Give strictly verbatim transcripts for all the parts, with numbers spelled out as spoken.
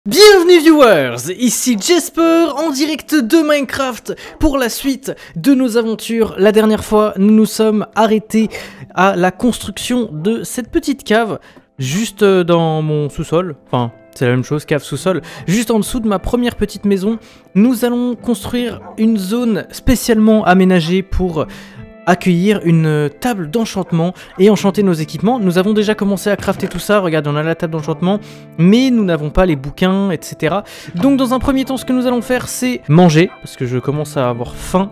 Bienvenue viewers, ici Jesper en direct de Minecraft pour la suite de nos aventures. La dernière fois, nous nous sommes arrêtés à la construction de cette petite cave juste dans mon sous-sol. Enfin, c'est la même chose, cave sous-sol. Juste en dessous de ma première petite maison, nous allons construire une zone spécialement aménagée pour accueillir une table d'enchantement et enchanter nos équipements. Nous avons déjà commencé à crafter tout ça, regardez, on a la table d'enchantement, mais nous n'avons pas les bouquins, et cetera. Donc dans un premier temps, ce que nous allons faire, c'est manger, parce que je commence à avoir faim.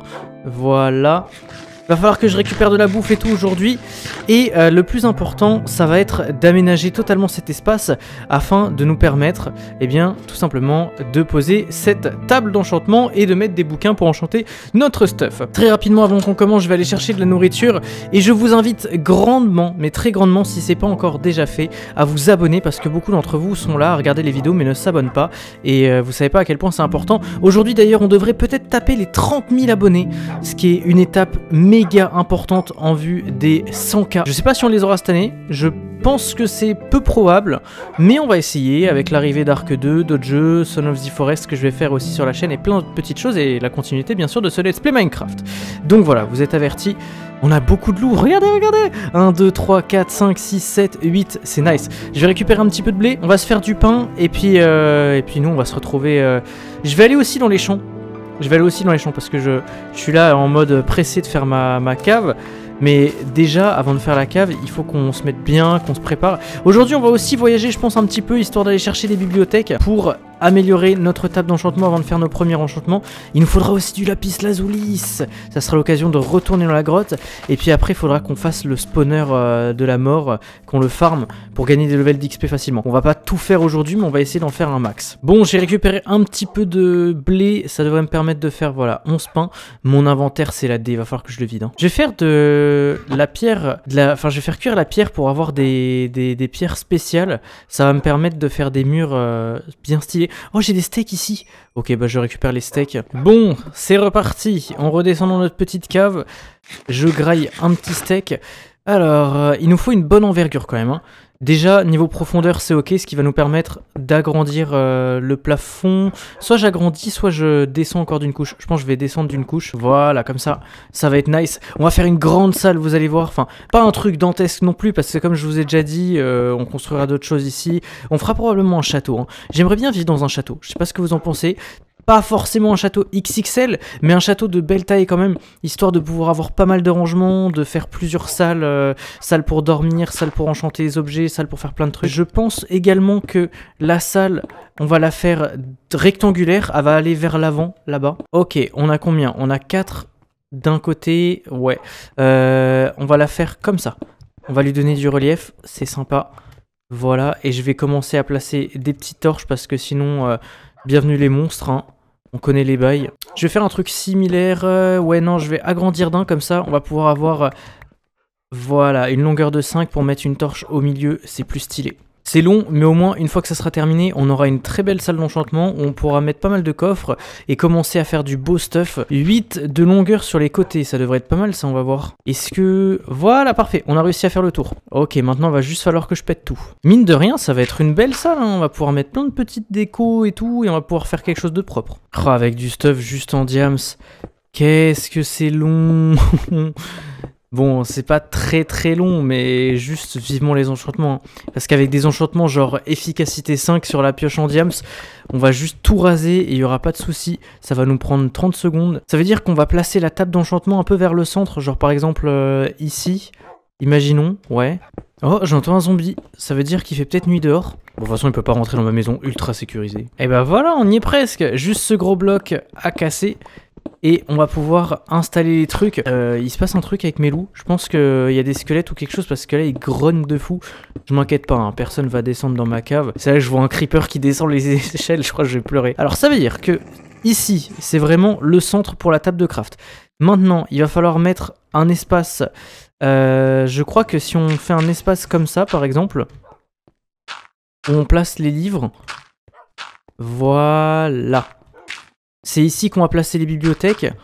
Voilà. Va falloir que je récupère de la bouffe et tout aujourd'hui. Et euh, le plus important, ça va être d'aménager totalement cet espace afin de nous permettre, eh bien, tout simplement, de poser cette table d'enchantement et de mettre des bouquins pour enchanter notre stuff. Très rapidement, avant qu'on commence, je vais aller chercher de la nourriture et je vous invite grandement, mais très grandement, si c'est pas encore déjà fait, à vous abonner parce que beaucoup d'entre vous sont là à regarder les vidéos mais ne s'abonnent pas et euh, vous savez pas à quel point c'est important. Aujourd'hui d'ailleurs, on devrait peut-être taper les trente mille abonnés, ce qui est une étape méga méga importante en vue des cent K. Je sais pas si on les aura cette année, je pense que c'est peu probable, mais on va essayer avec l'arrivée d'Ark deux, d'autres jeux, Son of the Forest que je vais faire aussi sur la chaîne et plein de petites choses et la continuité bien sûr de ce Let's Play Minecraft. Donc voilà, vous êtes avertis, on a beaucoup de loups, regardez, regardez, un, deux, trois, quatre, cinq, six, sept, huit, c'est nice. Je vais récupérer un petit peu de blé, on va se faire du pain et puis, euh, et puis nous on va se retrouver... Euh... Je vais aller aussi dans les champs. Je vais aller aussi dans les champs parce que je, je suis là en mode pressé de faire ma, ma cave. Mais déjà, avant de faire la cave, il faut qu'on se mette bien, qu'on se prépare. Aujourd'hui, on va aussi voyager, je pense, un petit peu, histoire d'aller chercher des bibliothèques pour améliorer notre table d'enchantement avant de faire nos premiers enchantements. Il nous faudra aussi du lapis lazuli. Ça sera l'occasion de retourner dans la grotte. Et puis après, il faudra qu'on fasse le spawner euh, de la mort, euh, qu'on le farm pour gagner des levels d'X P facilement. On va pas tout faire aujourd'hui, mais on va essayer d'en faire un max. Bon, j'ai récupéré un petit peu de blé. Ça devrait me permettre de faire, voilà, onze pains. Mon inventaire, c'est la D. Il va falloir que je le vide. Hein. Je vais faire de la pierre, de la... enfin, je vais faire cuire la pierre pour avoir des, des, des pierres spéciales. Ça va me permettre de faire des murs euh, bien stylés. Oh, j'ai des steaks ici. Ok, bah je récupère les steaks. Bon, c'est reparti. On redescend dans notre petite cave. Je graille un petit steak. Alors, euh, il nous faut une bonne envergure quand même. Hein. Déjà, niveau profondeur, c'est ok, ce qui va nous permettre d'agrandir euh, le plafond. Soit j'agrandis, soit je descends encore d'une couche. Je pense que je vais descendre d'une couche. Voilà, comme ça, ça va être nice. On va faire une grande salle, vous allez voir. Enfin, pas un truc dantesque non plus, parce que comme je vous ai déjà dit, euh, on construira d'autres choses ici. On fera probablement un château. Hein. J'aimerais bien vivre dans un château. Je sais pas ce que vous en pensez. Pas forcément un château X X L, mais un château de belle taille quand même, histoire de pouvoir avoir pas mal de rangements, de faire plusieurs salles, euh, salles pour dormir, salles pour enchanter les objets, salles pour faire plein de trucs. Je pense également que la salle, on va la faire rectangulaire, elle va aller vers l'avant, là-bas. Ok, on a combien? On a quatre d'un côté, ouais. Euh, on va la faire comme ça. On va lui donner du relief, c'est sympa. Voilà, et je vais commencer à placer des petites torches parce que sinon, euh, bienvenue les monstres, hein. On connaît les bails. Je vais faire un truc similaire. Euh, ouais, non, je vais agrandir d'un comme ça. On va pouvoir avoir, euh, voilà, une longueur de cinq pour mettre une torche au milieu. C'est plus stylé. C'est long, mais au moins, une fois que ça sera terminé, on aura une très belle salle d'enchantement où on pourra mettre pas mal de coffres et commencer à faire du beau stuff. huit de longueur sur les côtés, ça devrait être pas mal, ça, on va voir. Est-ce que... Voilà, parfait, on a réussi à faire le tour. Ok, maintenant, il va juste falloir que je pète tout. Mine de rien, ça va être une belle salle, hein. On va pouvoir mettre plein de petites décos et tout, et on va pouvoir faire quelque chose de propre. Oh, avec du stuff juste en diams. Qu'est-ce que c'est long. Bon, c'est pas très très long, mais juste vivement les enchantements. Hein. Parce qu'avec des enchantements genre efficacité cinq sur la pioche en diams, on va juste tout raser et il n'y aura pas de souci. Ça va nous prendre trente secondes. Ça veut dire qu'on va placer la table d'enchantement un peu vers le centre, genre par exemple euh, ici. Imaginons, ouais. Oh, j'entends un zombie. Ça veut dire qu'il fait peut-être nuit dehors. Bon, de toute façon, il peut pas rentrer dans ma maison ultra sécurisée. Et ben voilà, on y est presque. Juste ce gros bloc à casser. Et on va pouvoir installer les trucs. Euh, il se passe un truc avec mes loups. Je pense qu'il y a des squelettes ou quelque chose parce que là, ils grognent de fou. Je m'inquiète pas, hein, personne va descendre dans ma cave. C'est là que je vois un creeper qui descend les échelles. Je crois que je vais pleurer. Alors, ça veut dire que ici, c'est vraiment le centre pour la table de craft. Maintenant, il va falloir mettre un espace. Euh, je crois que si on fait un espace comme ça, par exemple, où on place les livres. Voilà. C'est ici qu'on va placer les bibliothèques.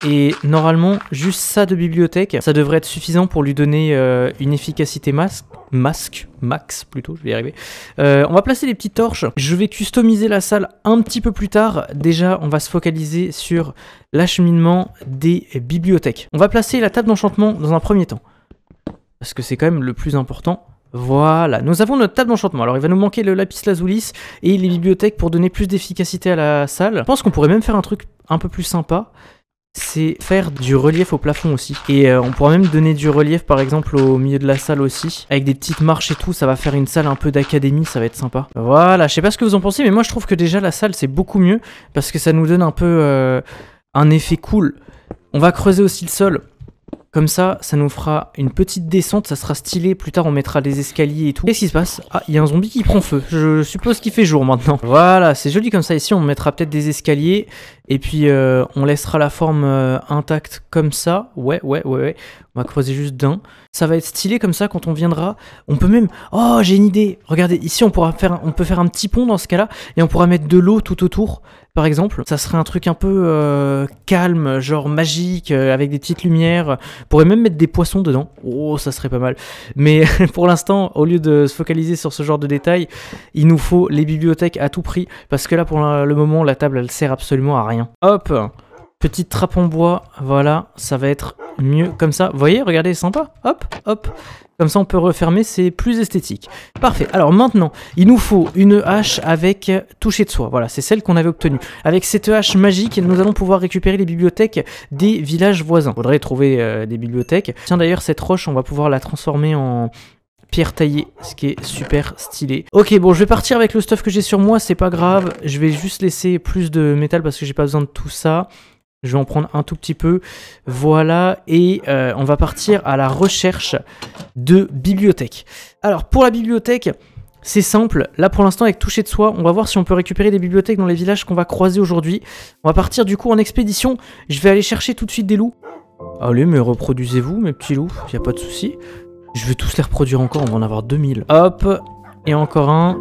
Et normalement, juste ça de bibliothèque, ça devrait être suffisant pour lui donner euh, une efficacité masque. Masque, max plutôt, je vais y arriver. Euh, on va placer des petites torches. Je vais customiser la salle un petit peu plus tard. Déjà, on va se focaliser sur l'acheminement des bibliothèques. On va placer la table d'enchantement dans un premier temps. Parce que c'est quand même le plus important. Voilà, nous avons notre table d'enchantement. Alors il va nous manquer le lapis lazuli et les bibliothèques pour donner plus d'efficacité à la salle. Je pense qu'on pourrait même faire un truc un peu plus sympa. C'est faire du relief au plafond aussi. Et euh, on pourra même donner du relief par exemple au milieu de la salle aussi. Avec des petites marches et tout, ça va faire une salle un peu d'académie, ça va être sympa. Voilà, je sais pas ce que vous en pensez, mais moi je trouve que déjà la salle c'est beaucoup mieux. Parce que ça nous donne un peu euh, un effet cool. On va creuser aussi le sol. Comme ça, ça nous fera une petite descente, ça sera stylé. Plus tard, on mettra des escaliers et tout. Qu'est-ce qui se passe? Ah, il y a un zombie qui prend feu. Je suppose qu'il fait jour maintenant. Voilà, c'est joli comme ça. Ici, on mettra peut-être des escaliers. Et puis, euh, on laissera la forme euh, intacte comme ça. Ouais, ouais, ouais, ouais. On va creuser juste d'un. Ça va être stylé comme ça quand on viendra. On peut même... Oh, j'ai une idée. Regardez, ici, on, pourra faire... on peut faire un petit pont dans ce cas-là. Et on pourra mettre de l'eau tout autour. Par exemple, ça serait un truc un peu euh, calme, genre magique, euh, avec des petites lumières. On pourrait même mettre des poissons dedans. Oh, ça serait pas mal. Mais pour l'instant, au lieu de se focaliser sur ce genre de détails, il nous faut les bibliothèques à tout prix. Parce que là, pour le moment, la table, elle sert absolument à rien. Hop, petite trappe en bois. Voilà, ça va être mieux comme ça. Vous voyez, regardez, sympa. Hop, hop. Comme ça, on peut refermer, c'est plus esthétique. Parfait. Alors maintenant, il nous faut une hache avec toucher de soie. Voilà, c'est celle qu'on avait obtenue. Avec cette hache magique, nous allons pouvoir récupérer les bibliothèques des villages voisins. Il faudrait trouver euh, des bibliothèques. Tiens, d'ailleurs, cette roche, on va pouvoir la transformer en pierre taillée, ce qui est super stylé. Ok, bon, je vais partir avec le stuff que j'ai sur moi, c'est pas grave. Je vais juste laisser plus de métal parce que j'ai pas besoin de tout ça. Je vais en prendre un tout petit peu. Voilà, et euh, on va partir à la recherche de bibliothèques. Alors, pour la bibliothèque, c'est simple. Là, pour l'instant, avec toucher de soie, on va voir si on peut récupérer des bibliothèques dans les villages qu'on va croiser aujourd'hui. On va partir du coup en expédition. Je vais aller chercher tout de suite des loups. Allez, mais reproduisez-vous, mes petits loups. Il n'y a pas de souci. Je vais tous les reproduire encore. On va en avoir deux mille. Hop, et encore un.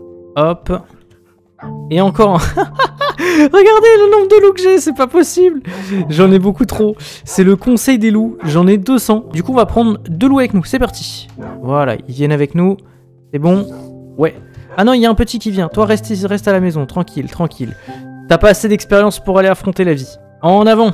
Hop, et encore un. Regardez le nombre de loups que j'ai, c'est pas possible. J'en ai beaucoup trop. C'est le conseil des loups, j'en ai deux cents. Du coup, on va prendre deux loups avec nous, c'est parti. Voilà, ils viennent avec nous. C'est bon. Ouais. Ah non, il y a un petit qui vient. Toi, reste, reste à la maison, tranquille, tranquille. T'as pas assez d'expérience pour aller affronter la vie. En avant.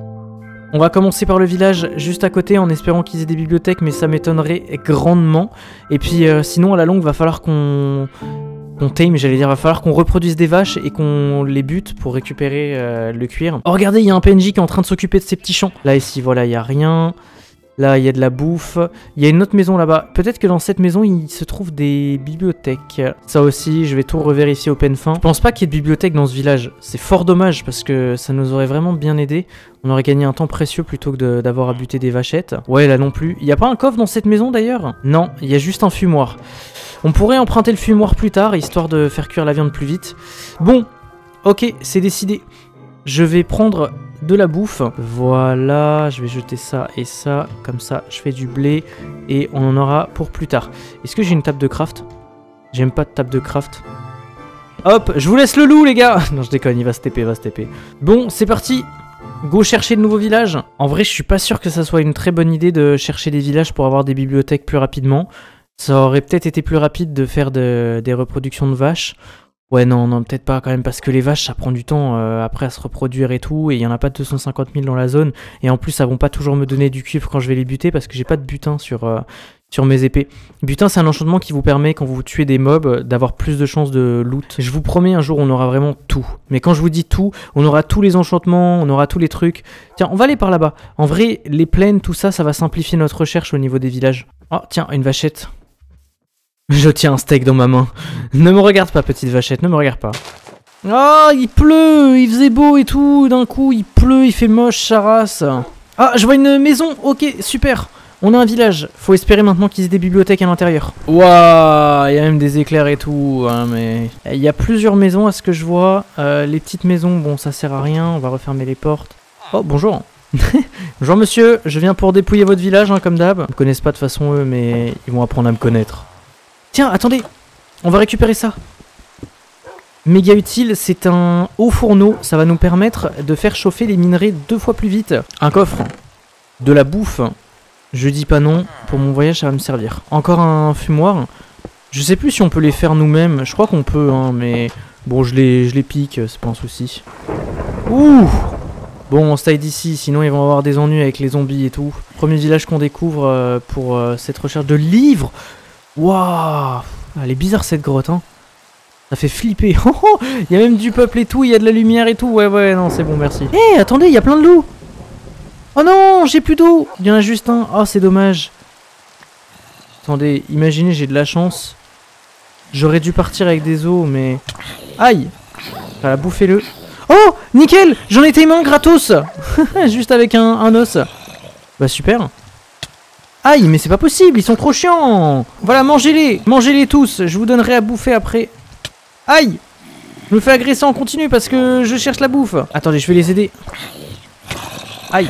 On va commencer par le village juste à côté en espérant qu'ils aient des bibliothèques, mais ça m'étonnerait grandement. Et puis, euh, sinon, à la longue, va falloir qu'on... qu'on tame, j'allais dire, va falloir qu'on reproduise des vaches et qu'on les bute pour récupérer euh, le cuir. Oh, regardez, il y a un P N J qui est en train de s'occuper de ces petits champs. Là, ici, voilà, il n'y a rien. Là, il y a de la bouffe. Il y a une autre maison là-bas. Peut-être que dans cette maison, il se trouve des bibliothèques. Ça aussi, je vais tout revérifier au peine fin. Je pense pas qu'il y ait de bibliothèque dans ce village. C'est fort dommage parce que ça nous aurait vraiment bien aidé. On aurait gagné un temps précieux plutôt que d'avoir à buter des vachettes. Ouais, là non plus. Il n'y a pas un coffre dans cette maison d'ailleurs? Non, il y a juste un fumoir. On pourrait emprunter le fumoir plus tard, histoire de faire cuire la viande plus vite. Bon, ok, c'est décidé. Je vais prendre de la bouffe. Voilà, je vais jeter ça et ça. Comme ça, je fais du blé et on en aura pour plus tard. Est-ce que j'ai une table de craft? J'aime pas de table de craft. Hop, je vous laisse le loup, les gars. Non, je déconne, il va se T P, il va se T P. Bon, c'est parti. Go chercher de nouveaux villages. En vrai, je suis pas sûr que ça soit une très bonne idée de chercher des villages pour avoir des bibliothèques plus rapidement. Ça aurait peut-être été plus rapide de faire de, des reproductions de vaches. Ouais, non, non, peut-être pas quand même, parce que les vaches, ça prend du temps euh, après à se reproduire et tout, et il n'y en a pas deux cent cinquante mille dans la zone, et en plus, ça vont pas toujours me donner du cuivre quand je vais les buter, parce que j'ai pas de butin sur, euh, sur mes épées. Butin, c'est un enchantement qui vous permet, quand vous tuez des mobs, d'avoir plus de chances de loot. Je vous promets, un jour, on aura vraiment tout. Mais quand je vous dis tout, on aura tous les enchantements, on aura tous les trucs. Tiens, on va aller par là-bas. En vrai, les plaines, tout ça, ça va simplifier notre recherche au niveau des villages. Oh, tiens, une vachette. Je tiens un steak dans ma main. Ne me regarde pas, petite vachette, ne me regarde pas. Ah, il pleut, il faisait beau et tout, d'un coup, il pleut, il fait moche, sa race. Ah, je vois une maison, ok, super. On a un village, faut espérer maintenant qu'ils aient des bibliothèques à l'intérieur. Waouh, il y a même des éclairs et tout, hein, mais... Il y a plusieurs maisons à ce que je vois. Euh, les petites maisons, bon, ça sert à rien, on va refermer les portes. Oh, bonjour. Bonjour monsieur, je viens pour dépouiller votre village, hein, comme d'hab. Ils me connaissent pas de toute façon eux, mais ils vont apprendre à me connaître. Tiens, attendez, on va récupérer ça. méga utile, c'est un haut fourneau. Ça va nous permettre de faire chauffer les minerais deux fois plus vite. Un coffre, de la bouffe. Je dis pas non, pour mon voyage ça va me servir. Encore un fumoir. Je sais plus si on peut les faire nous-mêmes. Je crois qu'on peut, hein, mais bon, je les, je les pique, c'est pas un souci. Ouh! Bon, on stay d'ici, sinon ils vont avoir des ennuis avec les zombies et tout. Premier village qu'on découvre euh, pour euh, cette recherche de livres. Waouh! Elle est bizarre cette grotte, hein. Ça fait flipper. Il y a même du peuple et tout, il y a de la lumière et tout. Ouais, ouais, non, c'est bon, merci. Hé, hey, attendez, il y a plein de loups. Oh non, j'ai plus d'eau. Il y en a juste un. Oh, c'est dommage. Attendez, imaginez, j'ai de la chance. J'aurais dû partir avec des os, mais... Aïe! Voilà, bouffez-le. Oh! Nickel! J'en ai taillé un gratos! Juste avec un, un os. Bah super. Aïe, mais c'est pas possible, ils sont trop chiants! Voilà, mangez-les! Mangez-les tous! Je vous donnerai à bouffer après. Aïe! Je me fais agresser en continu parce que je cherche la bouffe. Attendez, je vais les aider. Aïe!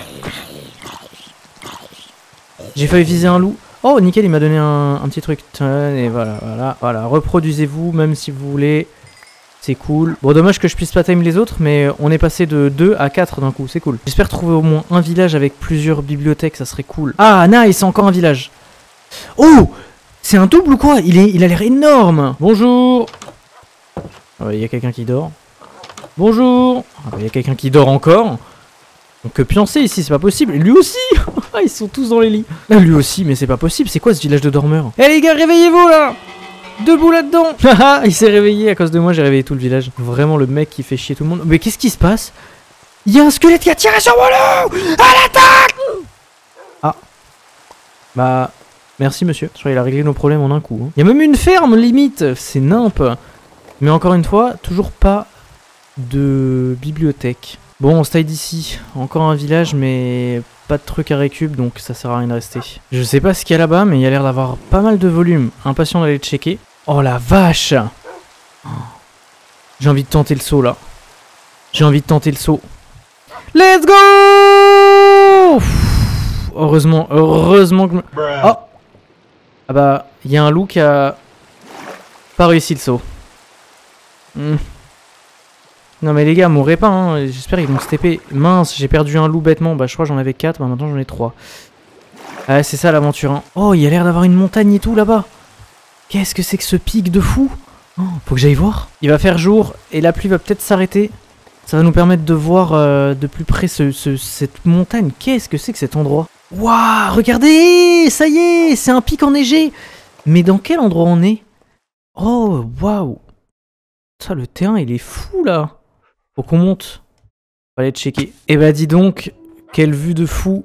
J'ai failli viser un loup. Oh, nickel, il m'a donné un, un petit truc. Et voilà, voilà, voilà. Reproduisez-vous, même si vous voulez. C'est cool. Bon, dommage que je puisse pas time les autres, mais on est passé de deux à quatre d'un coup. C'est cool. J'espère trouver au moins un village avec plusieurs bibliothèques. Ça serait cool. Ah, nice, c'est encore un village. Oh! C'est un double ou quoi? Il, est, il a l'air énorme. Bonjour. Il ah, y a quelqu'un qui dort. Bonjour. Il ah, bah, y a quelqu'un qui dort encore. On peut pioncer ici, c'est pas possible. Et lui aussi. Ils sont tous dans les lits. Là, lui aussi, mais c'est pas possible. C'est quoi ce village de dormeurs? Eh les gars, réveillez-vous là. Debout là-dedans. Il s'est réveillé à cause de moi, j'ai réveillé tout le village. Vraiment le mec qui fait chier tout le monde. Mais qu'est-ce qui se passe? Il y a un squelette qui a tiré sur mon loup. À l'attaque. Ah. Bah, merci monsieur. Je crois qu'il a réglé nos problèmes en un coup. Il y a même une ferme limite. C'est nimp. Mais encore une fois, toujours pas de bibliothèque. Bon, on stay d'ici. Encore un village, mais pas de trucs à récup, donc ça sert à rien de rester. Je sais pas ce qu'il y a là-bas, mais il y a l'air d'avoir pas mal de volume. Impatient d'aller checker. Oh la vache! J'ai envie de tenter le saut, là. J'ai envie de tenter le saut. Let's go! Heureusement, heureusement que... Oh! Ah bah, il y a un loup qui a pas réussi le saut. Hmm. Non mais les gars, mourrez pas, hein. J'espère qu'ils vont se taper. Mince, j'ai perdu un loup bêtement. Bah je crois que j'en avais quatre, bah maintenant j'en ai trois. Ah c'est ça l'aventure, hein. Oh, il y a l'air d'avoir une montagne et tout là-bas. Qu'est-ce que c'est que ce pic de fou? Oh, faut que j'aille voir. Il va faire jour et la pluie va peut-être s'arrêter. Ça va nous permettre de voir euh, de plus près ce, ce, cette montagne. Qu'est-ce que c'est que cet endroit? Waouh, regardez, ça y est, c'est un pic enneigé. Mais dans quel endroit on est? Oh, waouh. Ça, le terrain, il est fou là. Faut qu'on monte. On va aller checker. Eh bah dis donc, quelle vue de fou.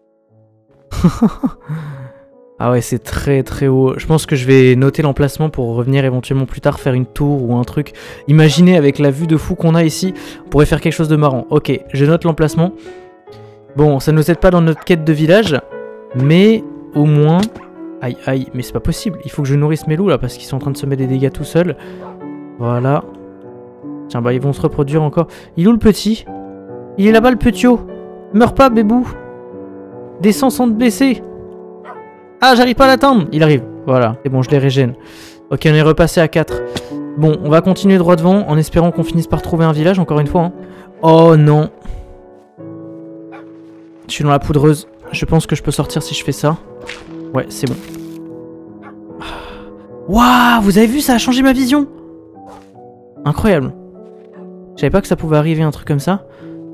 Ah ouais, c'est très très haut. Je pense que je vais noter l'emplacement pour revenir éventuellement plus tard faire une tour ou un truc. Imaginez avec la vue de fou qu'on a ici, on pourrait faire quelque chose de marrant. Ok, je note l'emplacement. Bon, ça ne nous aide pas dans notre quête de village, mais au moins... Aïe aïe, mais c'est pas possible. Il faut que je nourrisse mes loups là parce qu'ils sont en train de se mettre des dégâts tout seuls. Voilà. Tiens, bah ils vont se reproduire encore. Il est où le petit? Il est là-bas le petio. Meurs pas, bébou. Descends sans te blesser. Ah, j'arrive pas à l'atteindre. Il arrive. Voilà. C'est bon, je les régène. Ok, on est repassé à quatre. Bon, on va continuer droit devant en espérant qu'on finisse par trouver un village, encore une fois. Hein. Oh non. Je suis dans la poudreuse. Je pense que je peux sortir si je fais ça. Ouais, c'est bon. Waouh, vous avez vu, ça a changé ma vision. Incroyable. Je savais pas que ça pouvait arriver un truc comme ça.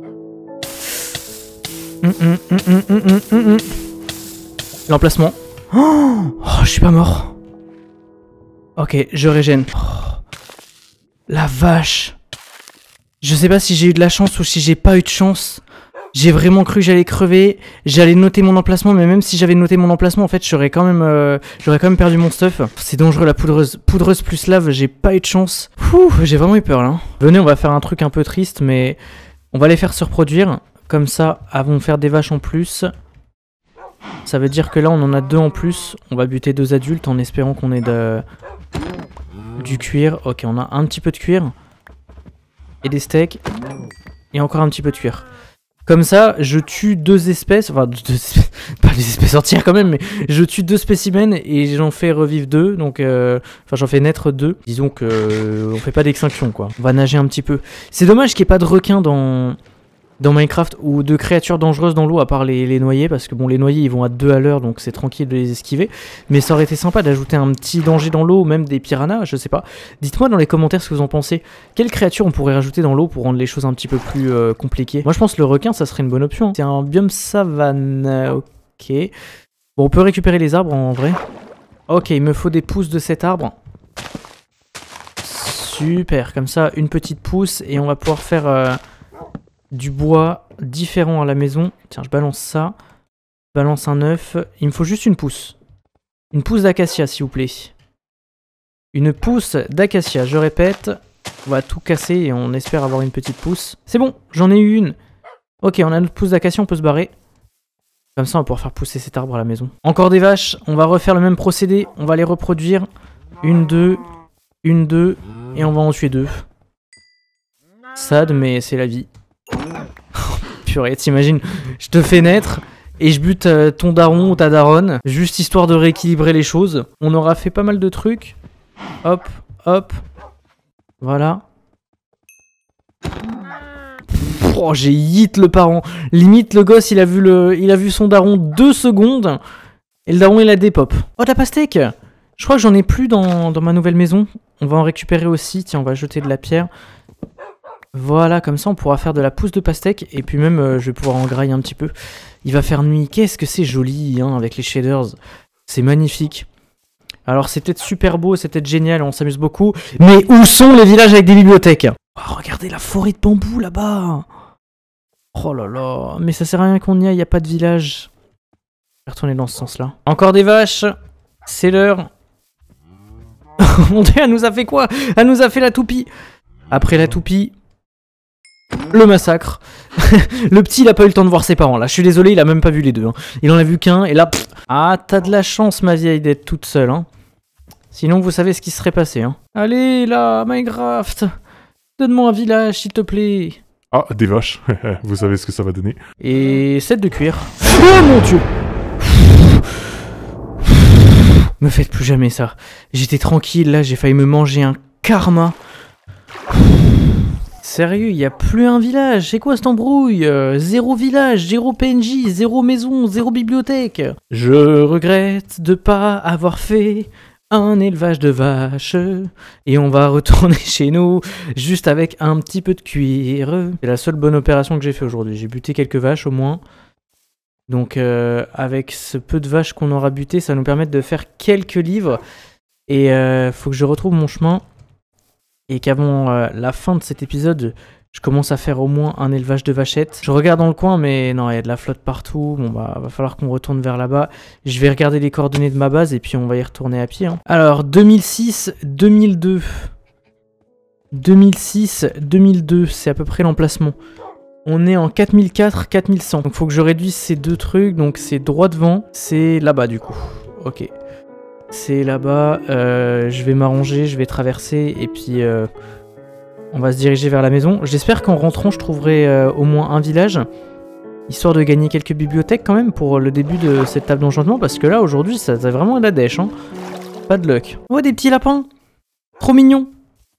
Mm, mm, mm, mm, mm, mm, mm. L'emplacement. Oh, oh, je suis pas mort. Ok, je régène. Oh, la vache. Je sais pas si j'ai eu de la chance ou si j'ai pas eu de chance. J'ai vraiment cru que j'allais crever. J'allais noter mon emplacement, mais même si j'avais noté mon emplacement, en fait, j'aurais quand même, euh, j'aurais quand même perdu mon stuff. C'est dangereux la poudreuse. Poudreuse plus lave, j'ai pas eu de chance. J'ai vraiment eu peur là. Venez, on va faire un truc un peu triste, mais on va les faire se reproduire. Comme ça, elles vont faire des vaches en plus. Ça veut dire que là, on en a deux en plus. On va buter deux adultes en espérant qu'on ait de... du cuir. Ok, on a un petit peu de cuir. Et des steaks. Et encore un petit peu de cuir. Comme ça, je tue deux espèces, enfin, deux espèces, pas des espèces entières quand même, mais je tue deux spécimens et j'en fais revivre deux, donc, euh, enfin, j'en fais naître deux. Disons que euh, on fait pas d'extinction, quoi. On va nager un petit peu. C'est dommage qu'il n'y ait pas de requins dans, dans Minecraft ou de créatures dangereuses dans l'eau à part les, les noyés, parce que bon, les noyés ils vont à deux à l'heure, donc c'est tranquille de les esquiver. Mais ça aurait été sympa d'ajouter un petit danger dans l'eau, même des piranhas, je sais pas. Dites-moi dans les commentaires ce que vous en pensez. Quelle créature on pourrait rajouter dans l'eau pour rendre les choses un petit peu plus euh, compliquées? Moi je pense que le requin ça serait une bonne option. C'est un biome savane, ok. Bon, on peut récupérer les arbres en vrai. Ok, il me faut des pousses de cet arbre. Super, comme ça une petite pousse et on va pouvoir faire... Euh, du bois différent à la maison. Tiens, je balance ça. Je balance un œuf. Il me faut juste une pousse. Une pousse d'acacia, s'il vous plaît. Une pousse d'acacia, je répète. On va tout casser et on espère avoir une petite pousse. C'est bon, j'en ai eu une. Ok, on a notre pousse d'acacia, on peut se barrer. Comme ça, on va pouvoir faire pousser cet arbre à la maison. Encore des vaches, on va refaire le même procédé. On va les reproduire. Une, deux, une, deux. Et on va en tuer deux. Sad, mais c'est la vie. Purée, t'imagines, je te fais naître et je bute euh, ton daron ou ta daronne, juste histoire de rééquilibrer les choses. On aura fait pas mal de trucs. Hop, hop. Voilà. Oh, j'ai hit le parent. Limite, le gosse, il a vu, le, il a vu son daron deux secondes et le daron, il a des pop. Oh, de la pastèque. Je crois que j'en ai plus dans, dans ma nouvelle maison. On va en récupérer aussi. Tiens, on va jeter de la pierre. Voilà, comme ça on pourra faire de la pousse de pastèque et puis même euh, je vais pouvoir en grailler un petit peu. Il va faire nuit, qu'est-ce que c'est joli hein, avec les shaders, c'est magnifique. Alors c'est peut-être super beau, c'est peut-être génial, on s'amuse beaucoup, mais où sont les villages avec des bibliothèques? Oh, regardez la forêt de bambou là-bas. Oh là là, mais ça sert à rien qu'on y aille, il n'y a pas de village. Je vais retourner dans ce sens-là. Encore des vaches, c'est l'heure. Mon dieu, elle nous a fait quoi? Elle nous a fait la toupie. Après la toupie... le massacre. Le petit, il a pas eu le temps de voir ses parents là. Je suis désolé, il a même pas vu les deux. Hein. Il en a vu qu'un et là... Pff, ah, t'as de la chance, ma vieille, d'être toute seule. Hein. Sinon, vous savez ce qui serait passé. Hein. Allez, là, Minecraft. Donne-moi un village, s'il te plaît. Ah, des vaches. Vous savez ce que ça va donner. Et sept de cuir. Oh mon dieu. Me faites plus jamais ça. J'étais tranquille, là, j'ai failli me manger un karma. Sérieux, il n'y a plus un village, c'est quoi cette embrouille? euh, Zéro village, zéro P N J, zéro maison, zéro bibliothèque. Je regrette de pas avoir fait un élevage de vaches. Et on va retourner chez nous, juste avec un petit peu de cuir. C'est la seule bonne opération que j'ai fait aujourd'hui, j'ai buté quelques vaches au moins. Donc euh, avec ce peu de vaches qu'on aura buté, ça va nous permettre de faire quelques livres. Et euh, faut que je retrouve mon chemin. Et qu'avant euh, la fin de cet épisode, je commence à faire au moins un élevage de vachettes. Je regarde dans le coin, mais non, il y a de la flotte partout. Bon, bah, va falloir qu'on retourne vers là-bas. Je vais regarder les coordonnées de ma base et puis on va y retourner à pied. Hein. Alors, deux mille six, deux mille deux. deux mille six, deux mille deux, c'est à peu près l'emplacement. On est en quatre mille quatre, quatre mille cent. Donc, il faut que je réduise ces deux trucs. Donc, c'est droit devant. C'est là-bas, du coup. Ok. C'est là-bas, euh, je vais m'arranger, je vais traverser et puis euh, on va se diriger vers la maison. J'espère qu'en rentrant je trouverai euh, au moins un village, histoire de gagner quelques bibliothèques quand même pour le début de cette table d'enchantement, parce que là aujourd'hui ça a vraiment la dèche, hein. Pas de luck. Oh, des petits lapins, trop mignons.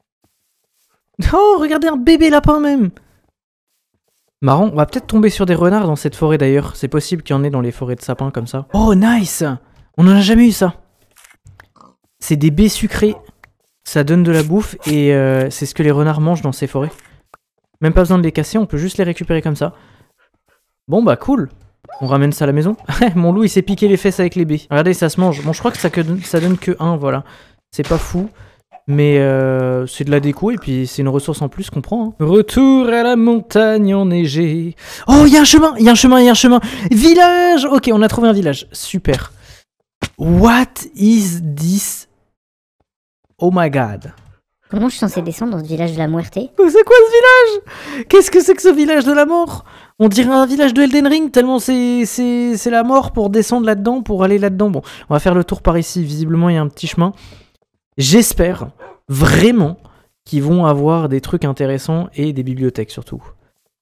Oh, regardez un bébé lapin même. Marrant, on va peut-être tomber sur des renards dans cette forêt d'ailleurs, c'est possible qu'il y en ait dans les forêts de sapins comme ça. Oh nice, on en a jamais eu ça. C'est des baies sucrées, ça donne de la bouffe et euh, c'est ce que les renards mangent dans ces forêts. Même pas besoin de les casser, on peut juste les récupérer comme ça. Bon bah cool, on ramène ça à la maison. Mon loup il s'est piqué les fesses avec les baies. Regardez, ça se mange. Bon, je crois que ça, que, ça donne que un, voilà. C'est pas fou, mais euh, c'est de la déco et puis c'est une ressource en plus qu'on prend. Hein. Retour à la montagne enneigée. Oh, il y a un chemin, il y a un chemin, il y a un chemin. Village. Ok, on a trouvé un village, super. What is this? Oh my god. Comment je suis censé descendre dans ce village de la Muerte? C'est quoi ce village? Qu'est-ce que c'est que ce village de la mort? On dirait un village de Elden Ring, tellement c'est la mort pour descendre là-dedans, pour aller là-dedans. Bon, on va faire le tour par ici. Visiblement, il y a un petit chemin. J'espère vraiment qu'ils vont avoir des trucs intéressants et des bibliothèques surtout.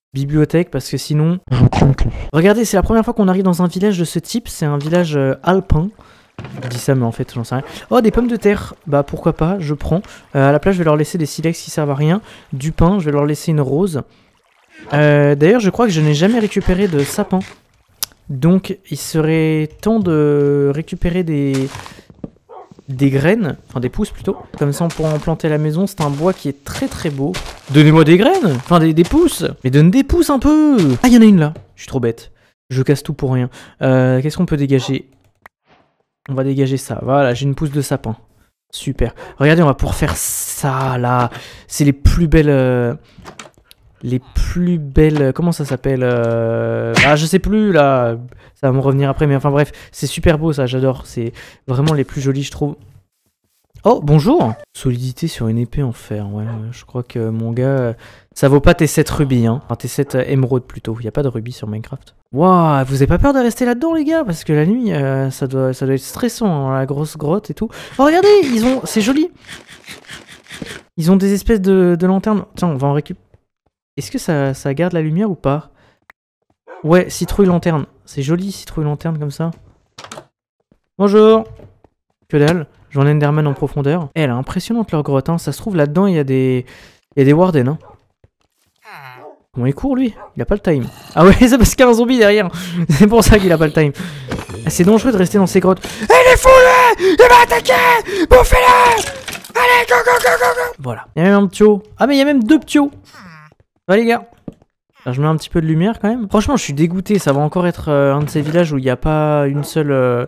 bibliothèque, parce que sinon... Regardez, c'est la première fois qu'on arrive dans un village de ce type, c'est un village euh, alpin. Je dis ça, mais en fait, j'en sais rien. Oh, des pommes de terre, bah pourquoi pas, je prends. Euh, à la place, je vais leur laisser des silex qui servent à rien. Du pain, je vais leur laisser une rose. Euh, D'ailleurs, je crois que je n'ai jamais récupéré de sapin. Donc, il serait temps de récupérer des... des graines, enfin des pousses plutôt. Comme ça, on pourra en planter à la maison. C'est un bois qui est très très beau. Donnez-moi des graines, enfin des, des pousses. Mais donne des pousses un peu. Ah, il y en a une là. Je suis trop bête. Je casse tout pour rien. Euh, Qu'est-ce qu'on peut dégager? On va dégager ça. Voilà, j'ai une pousse de sapin. Super. Regardez, on va pouvoir faire ça là. C'est les plus belles... Euh... Les plus belles... Comment ça s'appelle euh... Ah, je sais plus, là. Ça va me revenir après, mais enfin bref. C'est super beau, ça, j'adore. C'est vraiment les plus jolis, je trouve. Oh, bonjour. Solidité sur une épée en fer, ouais. Je crois que mon gars... Ça vaut pas T sept rubis, hein. Enfin, T sept émeraude, plutôt. Il n'y a pas de rubis sur Minecraft. Waouh, vous avez pas peur de rester là-dedans, les gars? Parce que la nuit, euh, ça, doit, ça doit être stressant, hein, la grosse grotte et tout. Oh, regardez, ils ont... C'est joli. Ils ont des espèces de, de lanternes. Tiens, on va en récupérer. Est-ce que ça, ça garde la lumière ou pas? Ouais, citrouille lanterne. C'est joli, citrouille lanterne comme ça. Bonjour. Que dalle. J'en ai Enderman en profondeur. Eh, elle est impressionnante leur grotte. Hein. Ça se trouve là-dedans, il y a des... Il y a des Warden. Hein. Comment il court lui? Il a pas le time. Ah ouais, c'est parce qu'il y a un zombie derrière. C'est pour ça qu'il a pas le time. C'est dangereux de rester dans ces grottes. Eh, il est fou lui! Il va attaquer! Bouffez-le! Allez, go, go, go, go, go! Voilà. Il y a même un ptio. Ah, mais il y a même deux ptios. Va les gars. Alors, je mets un petit peu de lumière quand même. Franchement, je suis dégoûté. Ça va encore être euh, un de ces villages où il n'y a pas une seule... Euh...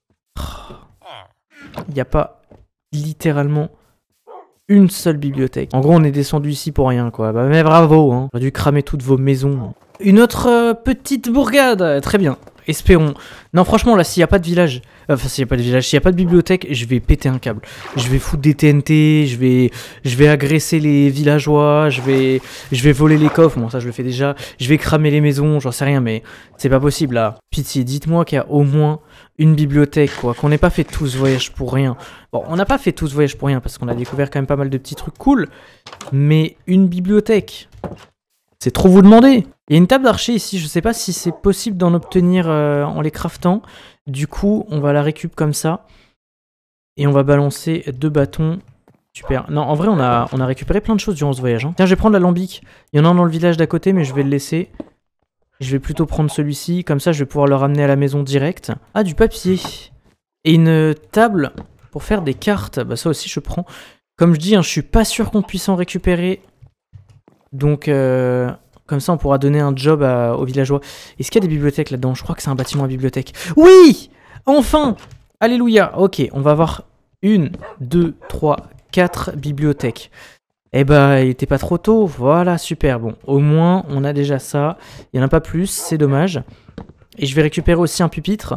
Il n'y a pas littéralement une seule bibliothèque. En gros, on est descendu ici pour rien, quoi. Bah, mais bravo, hein. J'aurais dû cramer toutes vos maisons. Une autre euh, petite bourgade. Très bien. Espérons. Non, franchement, là, s'il n'y a pas de village... Enfin, s'il n'y a pas de village, s'il n'y a pas de bibliothèque, je vais péter un câble. Je vais foutre des T N T, je vais, je vais agresser les villageois, je vais, je vais voler les coffres. Bon, ça, je le fais déjà. Je vais cramer les maisons, j'en sais rien, mais c'est pas possible, là. Pitié, dites-moi qu'il y a au moins une bibliothèque, quoi. Qu'on n'ait pas fait tout ce voyage pour rien. Bon, on n'a pas fait tout ce voyage pour rien, parce qu'on a découvert quand même pas mal de petits trucs cool. Mais une bibliothèque... C'est trop vous demander. Il y a une table d'archer ici, je sais pas si c'est possible d'en obtenir euh, en les craftant. Du coup, on va la récup comme ça. Et on va balancer deux bâtons. Super. Non, en vrai, on a, on a récupéré plein de choses durant ce voyage. Hein. Tiens, je vais prendre l'alambic. Il y en a un dans le village d'à côté, mais je vais le laisser. Je vais plutôt prendre celui-ci. Comme ça, je vais pouvoir le ramener à la maison direct. Ah, du papier. Et une table pour faire des cartes. Bah ça aussi, je prends. Comme je dis, hein, je suis pas sûr qu'on puisse en récupérer. Donc, euh, comme ça, on pourra donner un job à, aux villageois. Est-ce qu'il y a des bibliothèques là-dedans? Je crois que c'est un bâtiment à bibliothèque. Oui! Enfin! Alléluia! Ok, on va avoir une, deux, trois, quatre bibliothèques. Eh ben, il était pas trop tôt. Voilà, super. Bon, au moins, on a déjà ça. Il n'y en a pas plus, c'est dommage. Et je vais récupérer aussi un pupitre.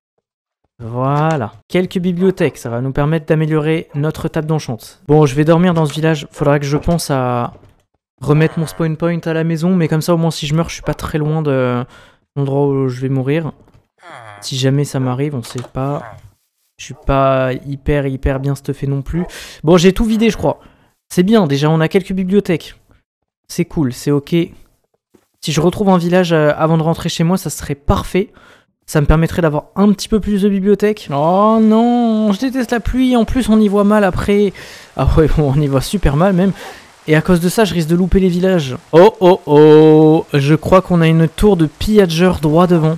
Voilà. Quelques bibliothèques, ça va nous permettre d'améliorer notre table d'enchante. Bon, je vais dormir dans ce village. Faudra que je pense à... remettre mon spawn point à la maison, mais comme ça au moins si je meurs je suis pas très loin de l'endroit où je vais mourir. Si jamais ça m'arrive, on sait pas. Je suis pas hyper hyper bien stuffé non plus. Bon, j'ai tout vidé je crois. C'est bien, déjà on a quelques bibliothèques. C'est cool, c'est ok. Si je retrouve un village avant de rentrer chez moi, ça serait parfait. Ça me permettrait d'avoir un petit peu plus de bibliothèques. Oh non, je déteste la pluie, en plus on y voit mal après. Ah ouais, bon, on y voit super mal même. Et à cause de ça, je risque de louper les villages. Oh, oh, oh. Je crois qu'on a une tour de pillageur droit devant.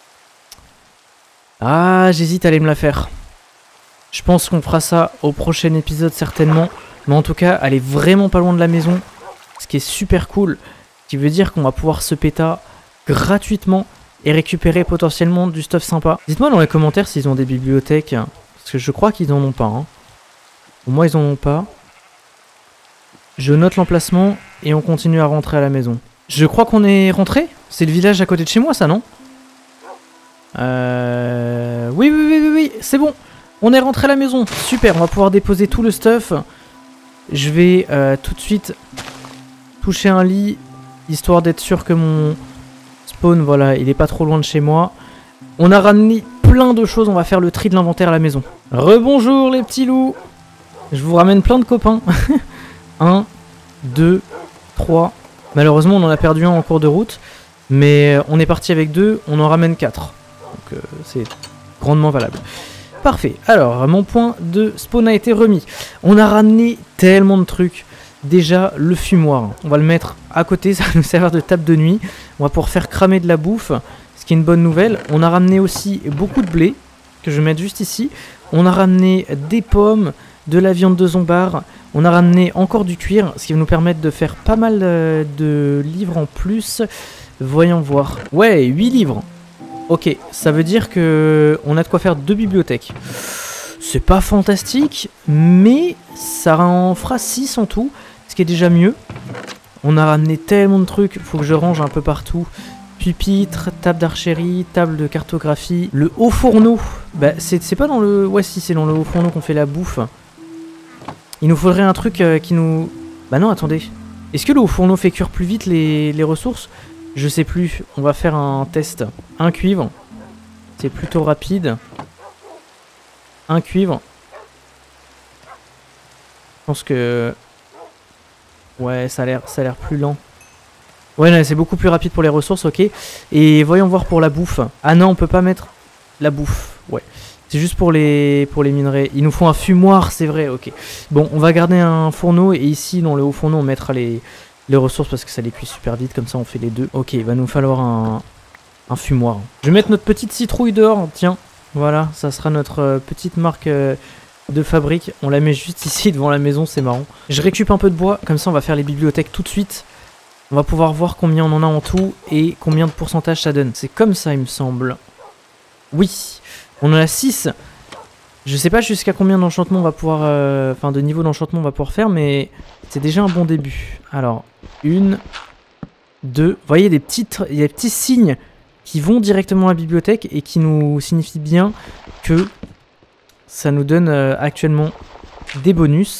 Ah, j'hésite à aller me la faire. Je pense qu'on fera ça au prochain épisode certainement. Mais en tout cas, elle est vraiment pas loin de la maison. Ce qui est super cool. Ce qui veut dire qu'on va pouvoir se péta gratuitement et récupérer potentiellement du stuff sympa. Dites-moi dans les commentaires s'ils ont des bibliothèques. Parce que je crois qu'ils en ont pas. Hein. Au moins, ils en ont pas. Je note l'emplacement et on continue à rentrer à la maison. Je crois qu'on est rentré. C'est le village à côté de chez moi, ça, non? Euh... Oui, oui, oui, oui, oui, c'est bon. On est rentré à la maison. Super, on va pouvoir déposer tout le stuff. Je vais euh, tout de suite toucher un lit, histoire d'être sûr que mon spawn, voilà, il est pas trop loin de chez moi. On a ramené plein de choses, on va faire le tri de l'inventaire à la maison. Rebonjour les petits loups. Je vous ramène plein de copains. un, deux, trois, Malheureusement, on en a perdu un en cours de route. Mais on est parti avec deux, on en ramène quatre. Donc euh, c'est grandement valable. Parfait. Alors, mon point de spawn a été remis. On a ramené tellement de trucs. Déjà, le fumoir. On va le mettre à côté, ça va nous servir de table de nuit. On va pouvoir faire cramer de la bouffe, ce qui est une bonne nouvelle. On a ramené aussi beaucoup de blé, que je vais mettre juste ici. On a ramené des pommes, de la viande de zombard. On a ramené encore du cuir, ce qui va nous permettre de faire pas mal de livres en plus. Voyons voir. Ouais, huit livres. Ok, ça veut dire que on a de quoi faire deux bibliothèques. C'est pas fantastique, mais ça en fera six en tout, ce qui est déjà mieux. On a ramené tellement de trucs, faut que je range un peu partout. Pupitre, table d'archérie, table de cartographie. Le haut fourneau, bah c'est pas dans le... Ouais si, c'est dans le haut fourneau qu'on fait la bouffe. Il nous faudrait un truc euh, qui nous... Bah non, attendez. Est-ce que le haut fourneau fait cuire plus vite les, les ressources ? Je sais plus, on va faire un test. Un cuivre, c'est plutôt rapide. Un cuivre. Je pense que... Ouais, ça a l'air ça a l'air plus lent. Ouais, c'est beaucoup plus rapide pour les ressources, ok. Et voyons voir pour la bouffe. Ah non, on peut pas mettre la bouffe, ouais. C'est juste pour les, pour les minerais. Il nous faut un fumoir, c'est vrai, ok. Bon, on va garder un fourneau et ici, dans le haut fourneau, on mettra les... les ressources parce que ça les cuit super vite, comme ça on fait les deux. Ok, il va nous falloir un, un fumoir. Je vais mettre notre petite citrouille dehors, tiens. Voilà, ça sera notre euh, petite marque euh, de fabrique. On la met juste ici devant la maison, c'est marrant. Je récupère un peu de bois, comme ça on va faire les bibliothèques tout de suite. On va pouvoir voir combien on en a en tout et combien de pourcentage ça donne. C'est comme ça il me semble. Oui, on en a six. Je sais pas jusqu'à combien d'enchantement on va pouvoir... Euh, enfin de niveau d'enchantement on va pouvoir faire, mais c'est déjà un bon début. Alors, une, deux... Vous voyez, des petites, il y a des petits signes qui vont directement à la bibliothèque et qui nous signifient bien que ça nous donne euh, actuellement des bonus.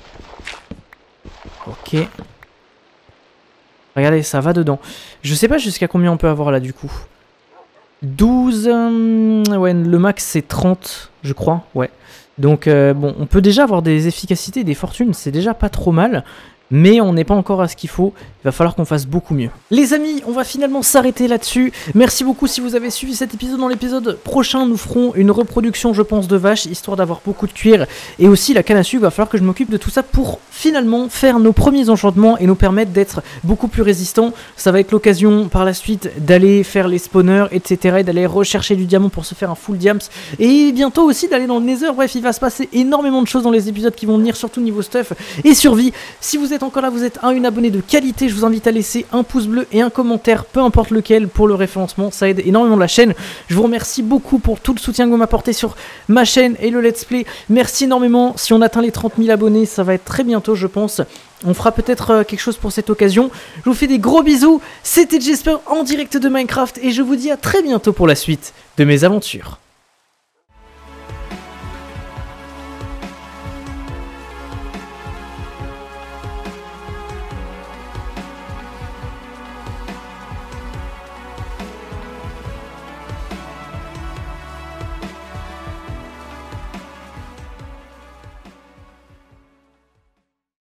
Ok. Regardez, ça va dedans. Je sais pas jusqu'à combien on peut avoir là du coup. douze... Euh, ouais, le max c'est trente, je crois, ouais. Donc, euh, bon, on peut déjà avoir des efficacités, des fortunes, c'est déjà pas trop mal. Mais on n'est pas encore à ce qu'il faut, il va falloir qu'on fasse beaucoup mieux. Les amis, on va finalement s'arrêter là-dessus. Merci beaucoup si vous avez suivi cet épisode. Dans l'épisode prochain, nous ferons une reproduction, je pense, de vaches, histoire d'avoir beaucoup de cuir. Et aussi la canne à sucre, il va falloir que je m'occupe de tout ça pour finalement faire nos premiers enchantements et nous permettre d'être beaucoup plus résistants. Ça va être l'occasion par la suite d'aller faire les spawners, et cetera. Et d'aller rechercher du diamant pour se faire un full diams. Et bientôt aussi d'aller dans le nether. Bref, il va se passer énormément de choses dans les épisodes qui vont venir, surtout niveau stuff et survie. Si vous êtes encore là, vous êtes un une abonné de qualité, je vous invite à laisser un pouce bleu et un commentaire, peu importe lequel, pour le référencement, ça aide énormément la chaîne. Je vous remercie beaucoup pour tout le soutien que vous m'apportez sur ma chaîne et le let's play. Merci énormément. Si on atteint les trente mille abonnés, ça va être très bientôt, je pense. On fera peut-être quelque chose pour cette occasion. Je vous fais des gros bisous. C'était Jesper en direct de Minecraft et je vous dis à très bientôt pour la suite de mes aventures.